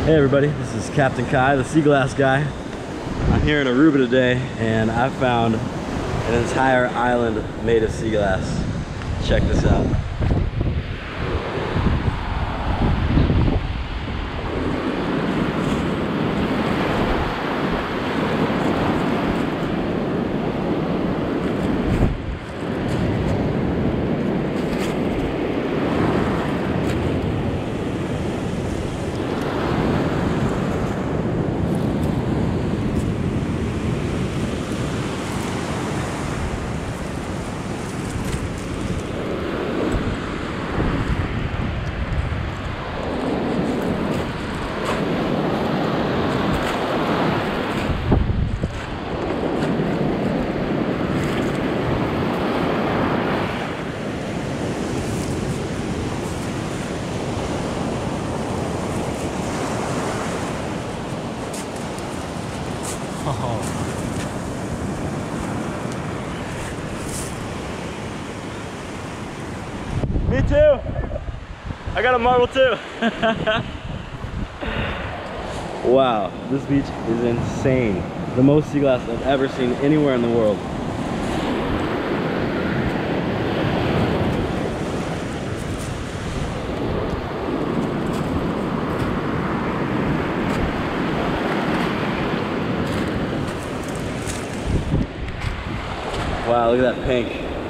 Hey everybody, this is Captain Kai, the sea glass guy. I'm here in Aruba today and I found an entire island made of sea glass. Check this out. Oh. Me too. I got a marble too. Wow, this beach is insane. The most sea glass I've ever seen anywhere in the world. Wow, look at that pink.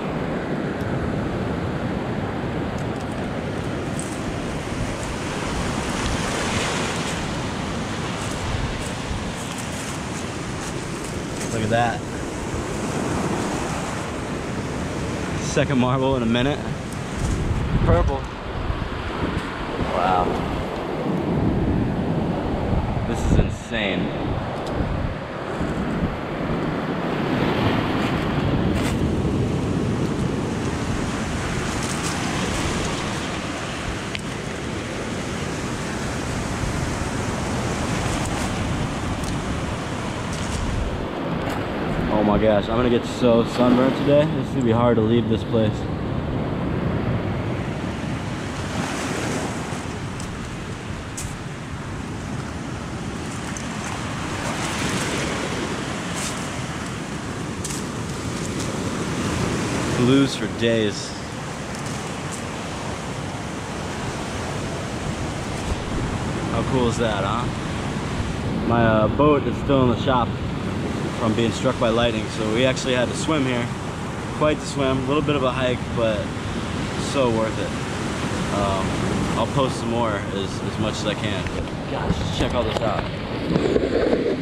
Look at that. Second marble in a minute. Purple. Wow. This is insane. Oh my gosh, I'm gonna get so sunburned today. It's gonna be hard to leave this place. Blues for days. How cool is that, huh? My boat is still in the shop from being struck by lightning, so we actually had to swim here. Quite the swim, a little bit of a hike, but so worth it. I'll post some more as much as I can. Gosh, check all this out.